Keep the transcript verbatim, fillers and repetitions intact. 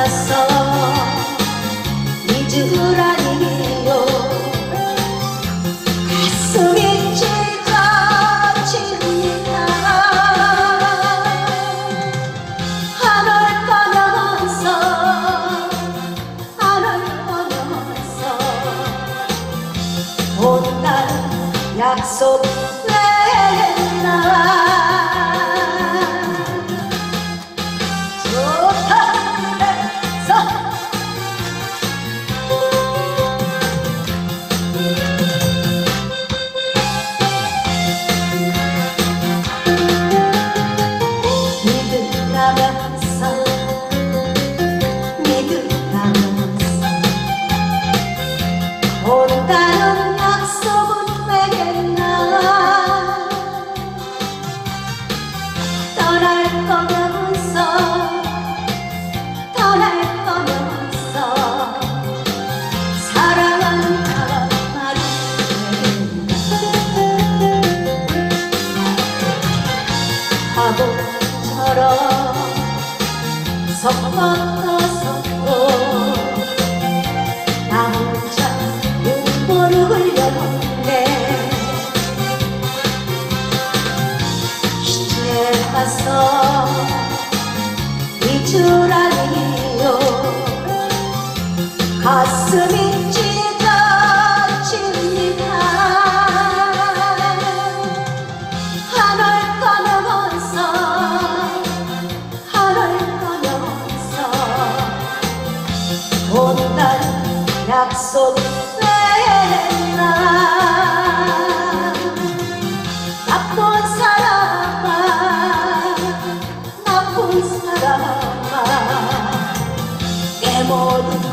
가서 잊으라니요. 가슴이 찢어집니다. 안 올 거면서 안 올 거면서 온다는 약속 온다는 약속은 되겠나. 떠날 거면서 떠날 거면서 사랑한다는 말이 되겠나. 바보처럼 섞어 섞어 나 혼자 눈물을 흘렸네. 이제 가서 잊으라니요. 가슴이 찢어집니다. 안 올 거면서 안 올 거면서 온다는 약속 되나. 나쁜 사람아 나쁜 사람아 내 모든